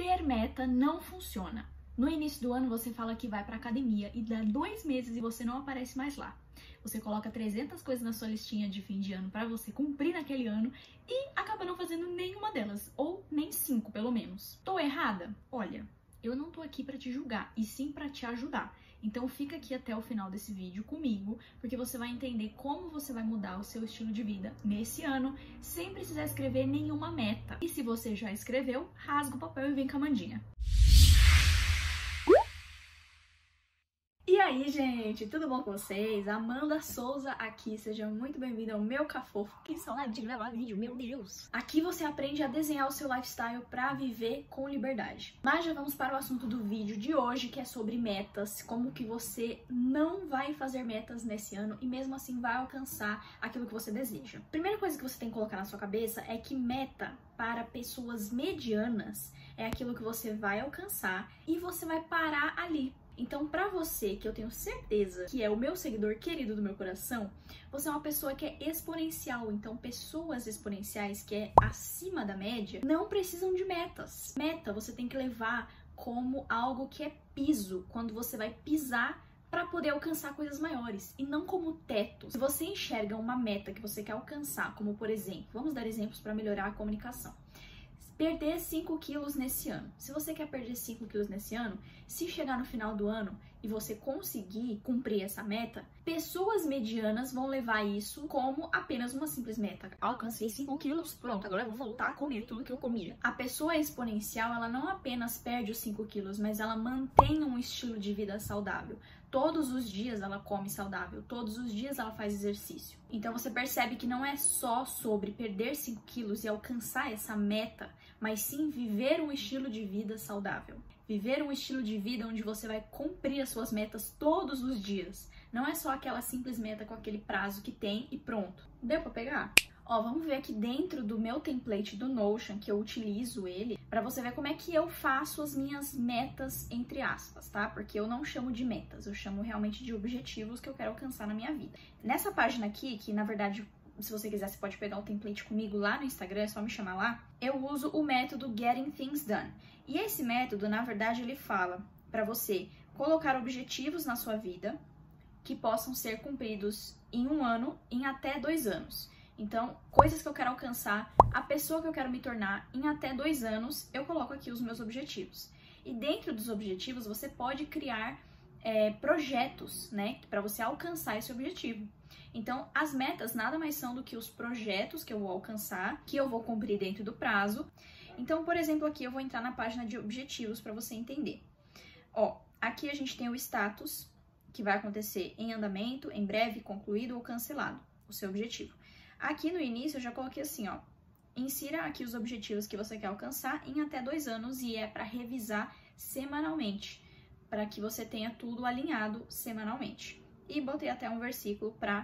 ter meta não funciona. No início do ano você fala que vai pra academia e dá 2 meses e você não aparece mais lá. Você coloca 300 coisas na sua listinha de fim de ano pra você cumprir naquele ano e acaba não fazendo nenhuma delas, ou nem 5 pelo menos. Tô errada? Olha, eu não tô aqui pra te julgar, e sim pra te ajudar. Então fica aqui até o final desse vídeo comigo, porque você vai entender como você vai mudar o seu estilo de vida nesse ano, sem precisar escrever nenhuma meta. E se você já escreveu, rasga o papel e vem com a Mandinha. E aí, gente, tudo bom com vocês? Amanda Souza aqui, seja muito bem-vinda ao meu Cafofo. Que saudade de gravar vídeo, meu Deus! Aqui você aprende a desenhar o seu lifestyle para viver com liberdade. Mas já vamos para o assunto do vídeo de hoje, que é sobre metas, como que você não vai fazer metas nesse ano e mesmo assim vai alcançar aquilo que você deseja. Primeira coisa que você tem que colocar na sua cabeça é que meta para pessoas medianas é aquilo que você vai alcançar e você vai parar ali. Então, pra você, que eu tenho certeza que é o meu seguidor querido do meu coração, você é uma pessoa que é exponencial. Então, pessoas exponenciais, que é acima da média, não precisam de metas. Meta você tem que levar como algo que é piso, quando você vai pisar para poder alcançar coisas maiores, e não como teto. Se você enxerga uma meta que você quer alcançar, como por exemplo, vamos dar exemplos para melhorar a comunicação. Perder 5 quilos nesse ano. Se você quer perder 5 quilos nesse ano, se chegar no final do ano e você conseguir cumprir essa meta, pessoas medianas vão levar isso como apenas uma simples meta. Alcancei 5 quilos, pronto, agora eu vou voltar a comer tudo que eu comia. A pessoa exponencial, ela não apenas perde os 5 quilos, mas ela mantém um estilo de vida saudável. Todos os dias ela come saudável, todos os dias ela faz exercício. Então você percebe que não é só sobre perder 5 quilos e alcançar essa meta, mas sim viver um estilo de vida saudável. Viver um estilo de vida onde você vai cumprir as suas metas todos os dias. Não é só aquela simples meta com aquele prazo que tem e pronto. Deu pra pegar? Ó, vamos ver aqui dentro do meu template do Notion, que eu utilizo ele, pra você ver como é que eu faço as minhas metas, entre aspas, tá? Porque eu não chamo de metas, eu chamo realmente de objetivos que eu quero alcançar na minha vida. Nessa página aqui, que na verdade, se você quiser, você pode pegar o template comigo lá no Instagram, é só me chamar lá, eu uso o método Getting Things Done. E esse método, na verdade, ele fala pra você colocar objetivos na sua vida que possam ser cumpridos em 1 ano, em até 2 anos. Então, coisas que eu quero alcançar, a pessoa que eu quero me tornar em até 2 anos, eu coloco aqui os meus objetivos. E dentro dos objetivos, você pode criar projetos, né, para você alcançar esse objetivo. Então, as metas nada mais são do que os projetos que eu vou alcançar, que eu vou cumprir dentro do prazo. Então, por exemplo, aqui eu vou entrar na página de objetivos para você entender. Ó, aqui a gente tem o status, que vai acontecer em andamento, em breve, concluído ou cancelado, o seu objetivo. Aqui no início eu já coloquei assim, ó, insira aqui os objetivos que você quer alcançar em até 2 anos e é para revisar semanalmente, para que você tenha tudo alinhado semanalmente. E botei até um versículo para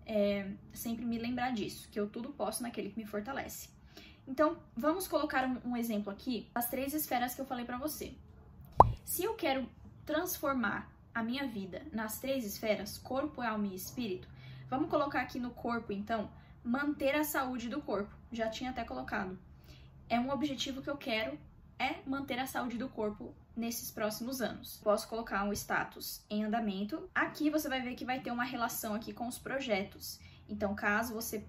sempre me lembrar disso, que eu tudo posso naquele que me fortalece. Então, vamos colocar um exemplo aqui das 3 esferas que eu falei para você. Se eu quero transformar a minha vida nas 3 esferas, corpo, alma e espírito, vamos colocar aqui no corpo, então, manter a saúde do corpo. Já tinha até colocado. É um objetivo que eu quero, é manter a saúde do corpo nesses próximos anos. Posso colocar um status em andamento. Aqui você vai ver que vai ter uma relação aqui com os projetos. Então, caso você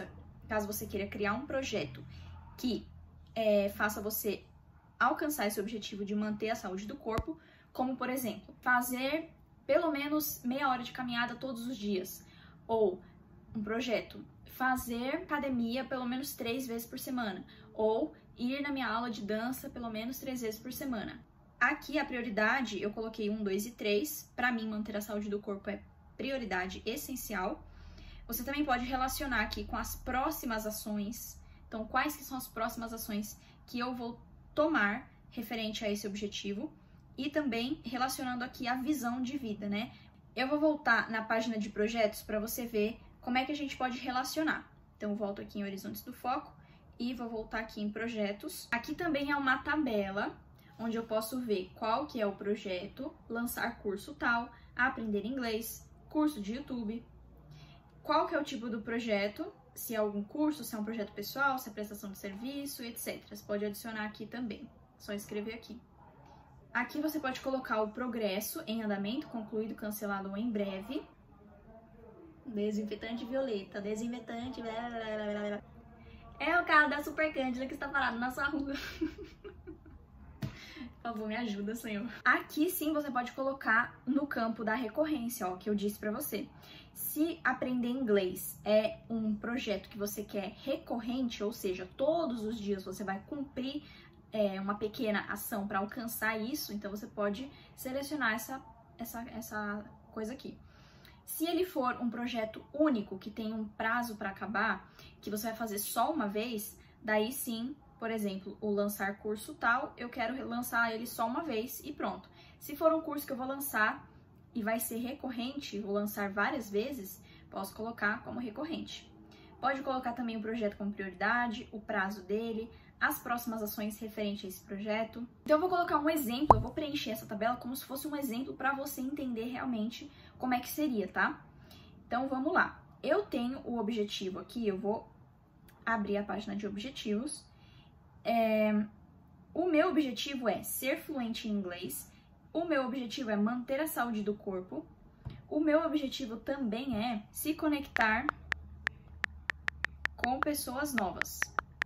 queira criar um projeto que faça você alcançar esse objetivo de manter a saúde do corpo, como, por exemplo, fazer pelo menos meia hora de caminhada todos os dias. Ou um projeto, fazer academia pelo menos 3 vezes por semana. Ou ir na minha aula de dança pelo menos 3 vezes por semana. Aqui a prioridade, eu coloquei 1, 2 e 3. Para mim, manter a saúde do corpo é prioridade essencial. Você também pode relacionar aqui com as próximas ações. Então, quais que são as próximas ações que eu vou tomar referente a esse objetivo? E também relacionando aqui a visão de vida, né? Eu vou voltar na página de projetos para você ver como é que a gente pode relacionar. Então, eu volto aqui em Horizontes do Foco e vou voltar aqui em projetos. Aqui também é uma tabela onde eu posso ver qual que é o projeto, lançar curso tal, aprender inglês, curso de YouTube, qual que é o tipo do projeto, se é algum curso, se é um projeto pessoal, se é prestação de serviço, etc. Você pode adicionar aqui também. Só escrever aqui. Aqui você pode colocar o progresso em andamento, concluído, cancelado ou em breve. Desinfetante violeta, desinfetante... Blá, blá, blá, blá. É o carro da Super Cândida que está parado na sua rua. Por favor, me ajuda, Senhor. Aqui sim você pode colocar no campo da recorrência, ó, que eu disse pra você. Se aprender inglês é um projeto que você quer recorrente, ou seja, todos os dias você vai cumprir uma pequena ação para alcançar isso, então você pode selecionar essa coisa aqui. Se ele for um projeto único, que tem um prazo para acabar, que você vai fazer só uma vez, daí sim, por exemplo, o lançar curso tal, eu quero lançar ele só uma vez e pronto. Se for um curso que eu vou lançar e vai ser recorrente, vou lançar várias vezes, posso colocar como recorrente. Pode colocar também o projeto como prioridade, o prazo dele, as próximas ações referentes a esse projeto. Então eu vou colocar um exemplo, eu vou preencher essa tabela como se fosse um exemplo para você entender realmente como é que seria, tá? Então vamos lá. Eu tenho o objetivo aqui, eu vou abrir a página de objetivos. O meu objetivo é ser fluente em inglês. O meu objetivo é manter a saúde do corpo. O meu objetivo também é se conectar com pessoas novas.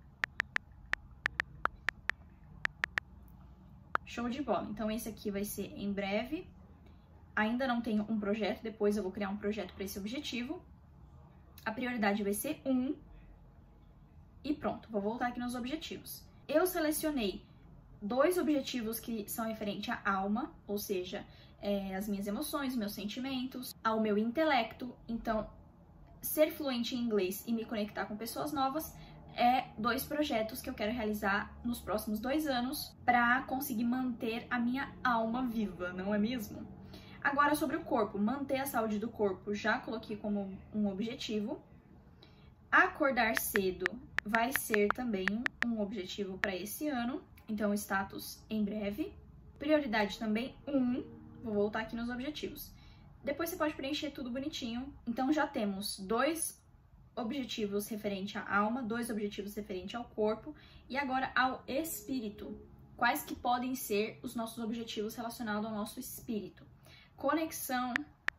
Show de bola. Então esse aqui vai ser em breve. Ainda não tenho um projeto, depois eu vou criar um projeto para esse objetivo. A prioridade vai ser 1. E pronto, vou voltar aqui nos objetivos. Eu selecionei 2 objetivos que são referentes à alma, ou seja, as minhas emoções, meus sentimentos, ao meu intelecto. Então, ser fluente em inglês e me conectar com pessoas novas é 2 projetos que eu quero realizar nos próximos 2 anos para conseguir manter a minha alma viva, não é mesmo? Agora, sobre o corpo, manter a saúde do corpo, já coloquei como um objetivo. Acordar cedo vai ser também um objetivo para esse ano, então status em breve. Prioridade também 1, vou voltar aqui nos objetivos. Depois você pode preencher tudo bonitinho. Então já temos 2 objetivos referente à alma, 2 objetivos referente ao corpo e agora ao espírito. Quais que podem ser os nossos objetivos relacionados ao nosso espírito? Conexão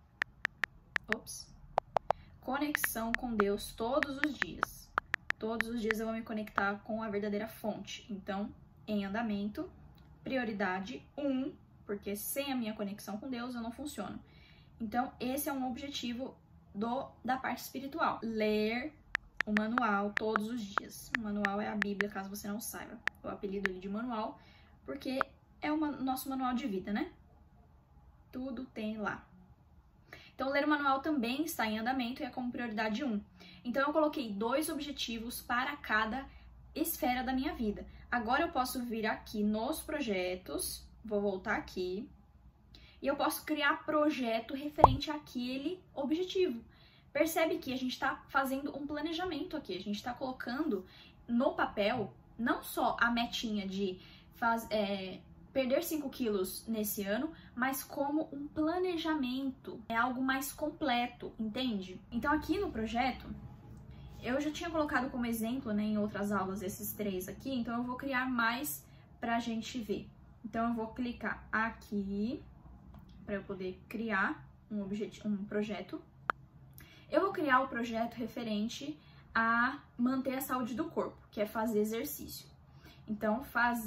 com Deus todos os dias. Todos os dias eu vou me conectar com a verdadeira fonte. Então, em andamento, prioridade 1, porque sem a minha conexão com Deus eu não funciono. Então, esse é um objetivo da parte espiritual. Ler o manual todos os dias. O manual é a Bíblia, caso você não saiba. Eu apelido ele de manual, porque é o nosso manual de vida, né? Tudo tem lá. Então, ler o manual também está em andamento e é como prioridade 1. Então, eu coloquei 2 objetivos para cada esfera da minha vida. Agora, eu posso vir aqui nos projetos, vou voltar aqui, e eu posso criar projeto referente àquele objetivo. Percebe que a gente está fazendo um planejamento aqui, a gente está colocando no papel não só a metinha de perder 5 quilos nesse ano, mas como um planejamento, é algo mais completo, entende? Então aqui no projeto, eu já tinha colocado como exemplo, né, em outras aulas esses 3 aqui, então eu vou criar mais pra gente ver. Então eu vou clicar aqui, para eu poder criar um projeto. Eu vou criar o projeto referente a manter a saúde do corpo, que é fazer exercício. Então,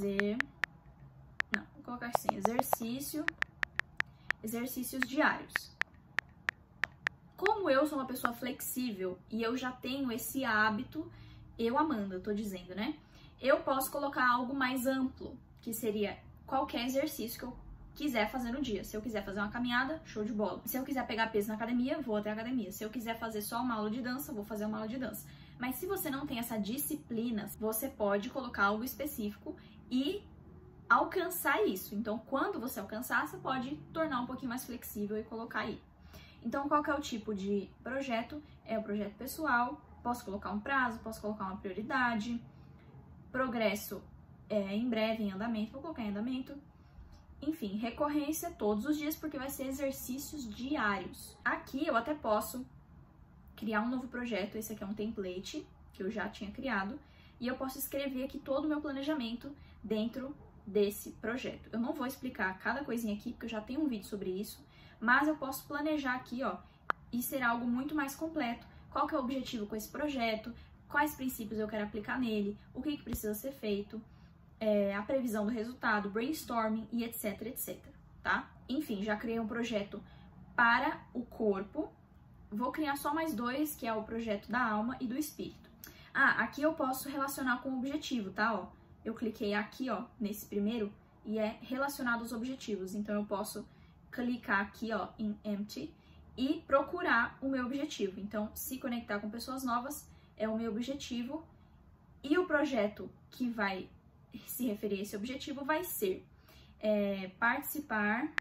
vou colocar assim, exercícios diários. Como eu sou uma pessoa flexível e eu já tenho esse hábito, Amanda, eu tô dizendo, né? Eu posso colocar algo mais amplo, que seria qualquer exercício que eu quiser fazer no dia. Se eu quiser fazer uma caminhada, show de bola. Se eu quiser pegar peso na academia, vou até a academia. Se eu quiser fazer só uma aula de dança, vou fazer uma aula de dança. Mas se você não tem essa disciplina, você pode colocar algo específico e alcançar isso. Então, quando você alcançar, você pode tornar um pouquinho mais flexível e colocar aí. Então, qual que é o tipo de projeto? É o projeto pessoal. Posso colocar um prazo, posso colocar uma prioridade. Progresso em breve, em andamento. Vou colocar em andamento. Enfim, recorrência todos os dias, porque vai ser exercícios diários. Aqui eu até posso criar um novo projeto, esse aqui é um template que eu já tinha criado, e eu posso escrever aqui todo o meu planejamento dentro desse projeto. Eu não vou explicar cada coisinha aqui, porque eu já tenho um vídeo sobre isso, mas eu posso planejar aqui, ó, e ser algo muito mais completo. Qual que é o objetivo com esse projeto, quais princípios eu quero aplicar nele, o que precisa ser feito, a previsão do resultado, brainstorming e etc, etc, tá? Enfim, já criei um projeto para o corpo, vou criar só mais dois, que é o projeto da alma e do espírito. Aqui eu posso relacionar com o objetivo, tá? Ó, eu cliquei aqui, ó, nesse primeiro, e é relacionado aos objetivos. Então, eu posso clicar aqui, ó, em Empty e procurar o meu objetivo. Então, se conectar com pessoas novas é o meu objetivo. E o projeto que vai se referir a esse objetivo vai ser participar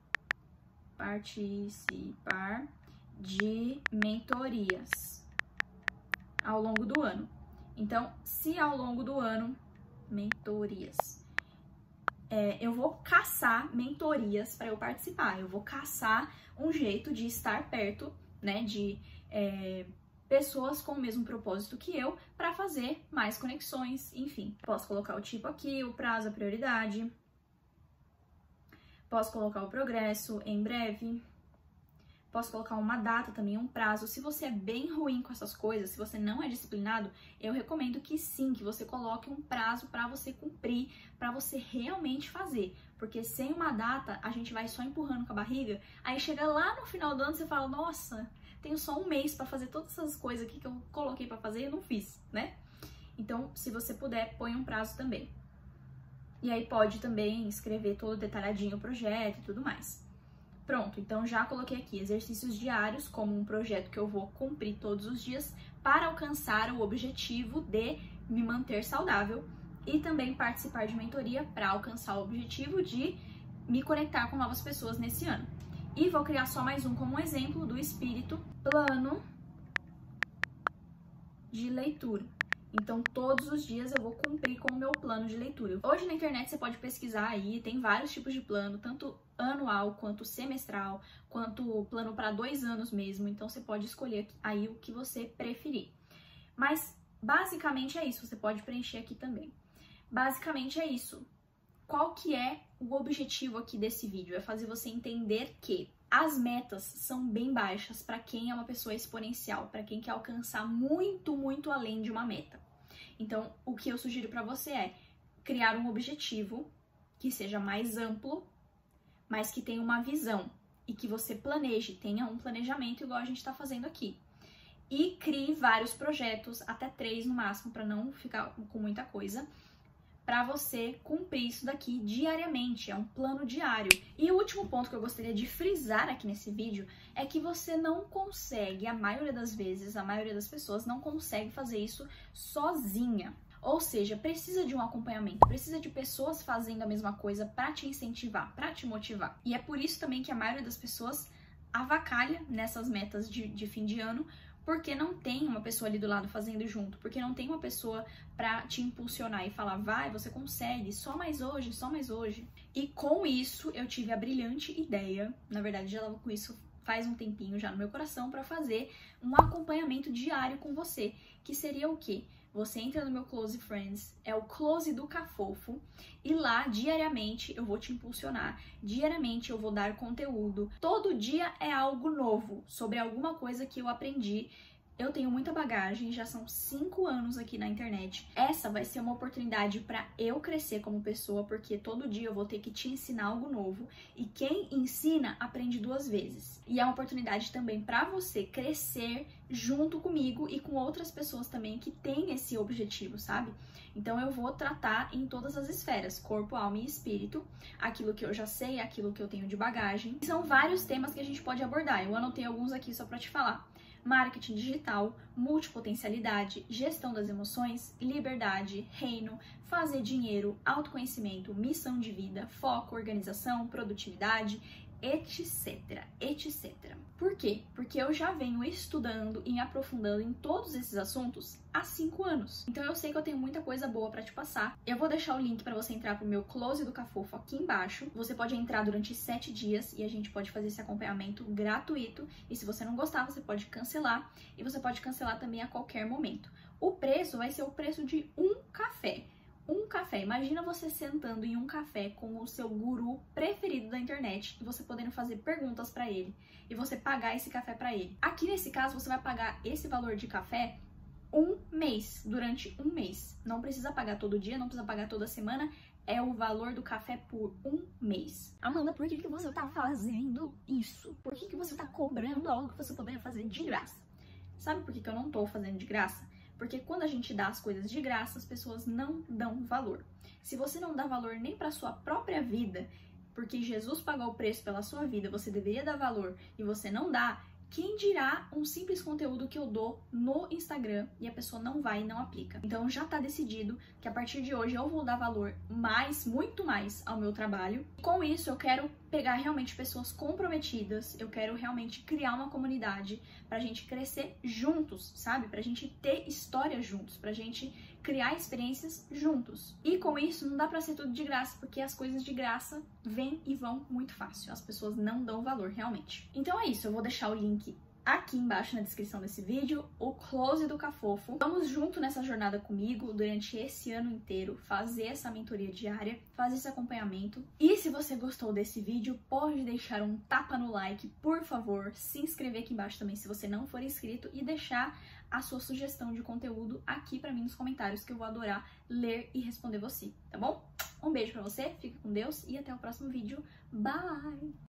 de mentorias ao longo do ano. Então, se ao longo do ano, mentorias, eu vou caçar mentorias para eu participar, eu vou caçar um jeito de estar perto, né, de pessoas com o mesmo propósito que eu, para fazer mais conexões, enfim. Posso colocar o tipo aqui, o prazo, a prioridade, posso colocar o progresso, em breve, posso colocar uma data também, um prazo. Se você é bem ruim com essas coisas, se você não é disciplinado, eu recomendo que sim, que você coloque um prazo para você cumprir, para você realmente fazer. Porque sem uma data, a gente vai só empurrando com a barriga, aí chega lá no final do ano, você fala, nossa, tenho só um mês para fazer todas essas coisas aqui que eu coloquei para fazer e eu não fiz, né? Então, se você puder, põe um prazo também. E aí pode também escrever todo detalhadinho o projeto e tudo mais. Pronto, então já coloquei aqui exercícios diários como um projeto que eu vou cumprir todos os dias para alcançar o objetivo de me manter saudável e também participar de mentoria para alcançar o objetivo de me conectar com novas pessoas nesse ano. E vou criar só mais um como exemplo do espírito, plano de leitura. Então, todos os dias eu vou cumprir com o meu plano de leitura. Hoje na internet você pode pesquisar aí, tem vários tipos de plano, tanto anual, quanto semestral, quanto plano para 2 anos mesmo. Então, você pode escolher aí o que você preferir. Mas, basicamente é isso, você pode preencher aqui também. Basicamente é isso. Qual que é o objetivo aqui desse vídeo? É fazer você entender que as metas são bem baixas para quem é uma pessoa exponencial, para quem quer alcançar muito, muito além de uma meta. Então, o que eu sugiro para você é criar um objetivo que seja mais amplo, mas que tenha uma visão e que você planeje, tenha um planejamento igual a gente está fazendo aqui. E crie vários projetos, até 3 no máximo, para não ficar com muita coisa, para você cumprir isso daqui diariamente, é um plano diário. E o último ponto que eu gostaria de frisar aqui nesse vídeo é que você não consegue, a maioria das vezes, a maioria das pessoas não consegue fazer isso sozinha. Ou seja, precisa de um acompanhamento, precisa de pessoas fazendo a mesma coisa para te incentivar, para te motivar. E é por isso também que a maioria das pessoas avacalha nessas metas de fim de ano, porque não tem uma pessoa ali do lado fazendo junto, porque não tem uma pessoa pra te impulsionar e falar, vai, você consegue, só mais hoje, só mais hoje. E com isso, eu tive a brilhante ideia, na verdade, já estava com isso faz um tempinho já no meu coração, pra fazer um acompanhamento diário com você, que seria o quê? Você entra no meu Close Friends, é o Close do Cafofo, e lá, diariamente, eu vou te impulsionar, diariamente eu vou dar conteúdo. Todo dia é algo novo, sobre alguma coisa que eu aprendi. Eu tenho muita bagagem, já são 5 anos aqui na internet. Essa vai ser uma oportunidade para eu crescer como pessoa, porque todo dia eu vou ter que te ensinar algo novo. E quem ensina, aprende 2 vezes. E é uma oportunidade também para você crescer junto comigo e com outras pessoas também que têm esse objetivo, sabe? Então eu vou tratar em todas as esferas, corpo, alma e espírito, aquilo que eu já sei, aquilo que eu tenho de bagagem. São vários temas que a gente pode abordar, eu anotei alguns aqui só para te falar. Marketing digital, multipotencialidade, gestão das emoções, liberdade, reino, fazer dinheiro, autoconhecimento, missão de vida, foco, organização, produtividade, etc, etc. Por quê? Porque eu já venho estudando e me aprofundando em todos esses assuntos há 5 anos. Então eu sei que eu tenho muita coisa boa pra te passar. Eu vou deixar o link pra você entrar pro meu Close do Cafofo aqui embaixo. Você pode entrar durante 7 dias e a gente pode fazer esse acompanhamento gratuito. E se você não gostar, você pode cancelar. E você pode cancelar também a qualquer momento. O preço vai ser o preço de um café. um café. Imagina você sentando em um café com o seu guru preferido da internet e você podendo fazer perguntas para ele e você pagar esse café para ele. Aqui nesse caso você vai pagar esse valor de café um mês, durante um mês. Não precisa pagar todo dia, não precisa pagar toda semana. É o valor do café por um mês. Amanda, por que você tá fazendo isso? Por que você tá cobrando algo que você poderia fazer de graça? Sabe por que eu não tô fazendo de graça? Porque quando a gente dá as coisas de graça, as pessoas não dão valor. Se você não dá valor nem para sua própria vida, porque Jesus pagou o preço pela sua vida, você deveria dar valor e você não dá, quem dirá um simples conteúdo que eu dou no Instagram e a pessoa não vai e não aplica. Então já tá decidido que a partir de hoje eu vou dar valor muito mais ao meu trabalho. Com isso eu quero pegar realmente pessoas comprometidas, eu quero realmente criar uma comunidade pra gente crescer juntos, sabe? Pra gente ter história juntos, pra gente criar experiências juntos. E com isso não dá pra ser tudo de graça, porque as coisas de graça vêm e vão muito fácil. As pessoas não dão valor realmente. Então é isso, eu vou deixar o link aqui embaixo na descrição desse vídeo, o close do Cafofo. Vamos junto nessa jornada comigo durante esse ano inteiro, fazer essa mentoria diária, fazer esse acompanhamento. E se você gostou desse vídeo, pode deixar um tapa no like, por favor, se inscrever aqui embaixo também se você não for inscrito e deixar a sua sugestão de conteúdo aqui pra mim nos comentários, que eu vou adorar ler e responder você, tá bom? Um beijo pra você, fica com Deus e até o próximo vídeo. Bye!